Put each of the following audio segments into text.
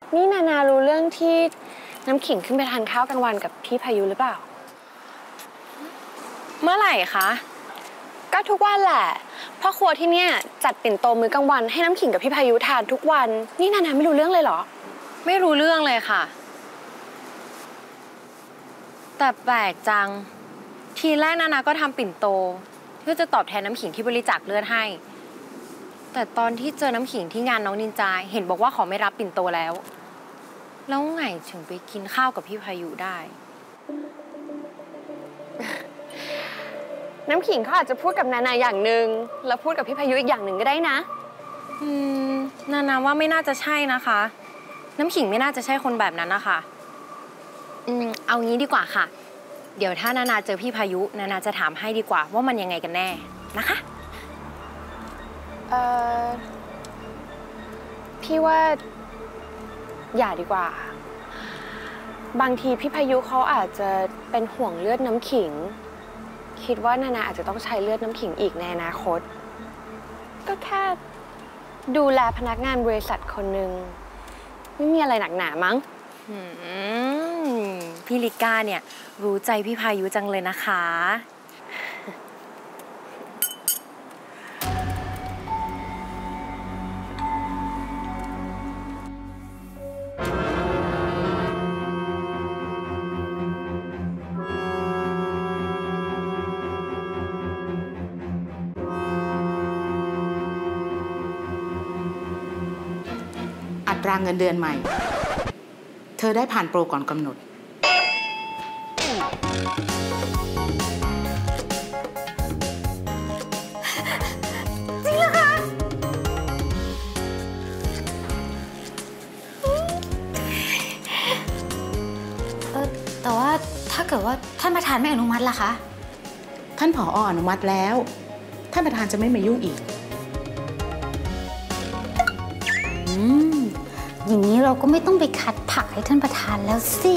นี่นานารู้เรื่องที่น้ำขิงขึ้นไปทานข้าวกลางวันกับพี่พายุหรือเปล่าเมื่อไหร่คะก็ทุกวันแหละพ่อครัวที่เนี่ยจัดปิ่นโตมื้อกลางวันให้น้ำขิงกับพี่พายุทานทุกวันนี่นานาไม่รู้เรื่องเลยเหรอไม่รู้เรื่องเลยค่ะแต่แปลกจังทีแรกนานาก็ทำปิ่นโตเพื่อจะตอบแทนน้ำขิงที่บริจาคเลือดให้แต่ตอนที่เจอน้ำขิงที่งานน้องนินจาเห็นบอกว่าเขาไม่รับปิ่นโตแล้วไงถึงไปกินข้าวกับพี่พายุได้น้ำขิงเขาอาจจะพูดกับนานาอย่างหนึ่งแล้วพูดกับพี่พายุอีกอย่างหนึ่งก็ได้นะนานาว่าไม่น่าจะใช่นะคะน้ำขิงไม่น่าจะใช่คนแบบนั้นนะคะเอางี้ดีกว่าค่ะเดี๋ยวถ้านานาเจอพี่พายุนานาจะถามให้ดีกว่าว่ามันยังไงกันแน่นะคะพี่ว่าอย่าดีกว่าบางทีพี่พายุเขาอาจจะเป็นห่วงเลือดน้ำขิงคิดว่านานาอาจจะต้องใช้เลือดน้ำขิงอีกในอนาคตก็แค่ดูแลพนักงานบริษัทคนหนึ่งไม่มีอะไรหนักหนามั้งพี่ลิก้าเนี่ยรู้ใจพี่พายุจังเลยนะคะอัตราเงินเดือนใหม่เธอได้ผ่านโปรก่อนกำหนดจริงเหรอคะแต่ว่าถ้าเกิดว่าท่านประธานไม่อนุมัติล่ะคะท่านผอ.อนุมัติแล้วท่านประธานจะไม่มายุ่งอีกอย่างนี้เราก็ไม่ต้องไปคัดผักให้ท่านประธานแล้วสิ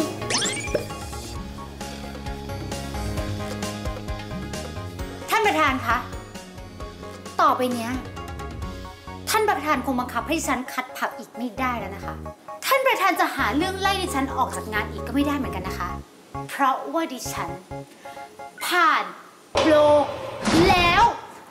ท่านประธานคะต่อไปเนี้ยท่านประธานคงบังคับให้ดิฉันคัดผักอีกไม่ได้แล้วนะคะท่านประธานจะหาเรื่องไล่ดิฉันออกจากงานอีกก็ไม่ได้เหมือนกันนะคะเพราะว่าดิฉันผ่านโปรแล้ว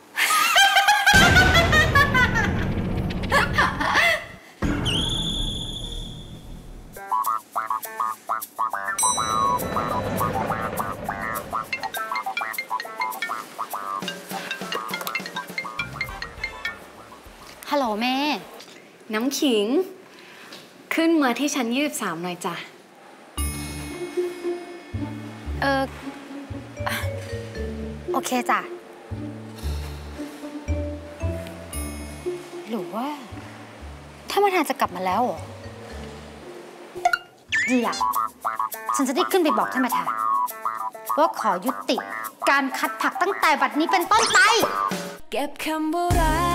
ฮัลโหลแม่น้ำขิงขึ้นมาที่ชั้น23หน่อยจ้ะโอเคจ้ะหรือว่าท่านประธานจะกลับมาแล้วเหรอดีล่ะฉันจะได้ขึ้นไปบอกท่านประธานว่าขอยุติการคัดผักตั้งแต่บัดนี้เป็นต้นไปเก็บคำโบราณ